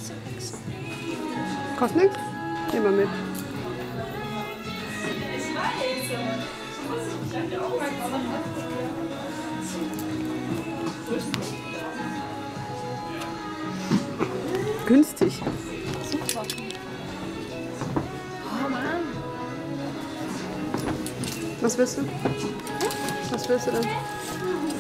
Kostet nichts? Nehmen wir mit. Günstig. Super. Oh Mann. Was willst du? Was willst du denn?